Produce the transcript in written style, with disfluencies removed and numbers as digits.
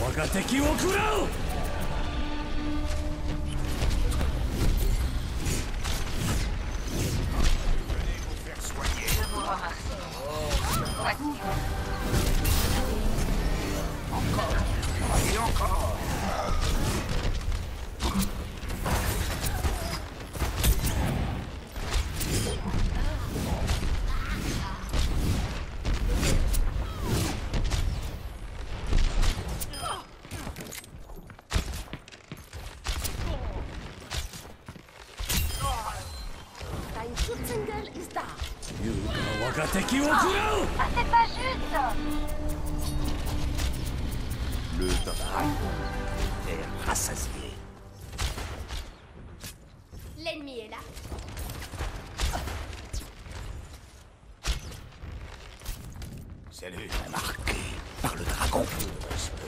が敵を食らう。 Ah, c'est pas juste. Le dragon est rassasié. L'ennemi est là. Cellule marquée par le dragon.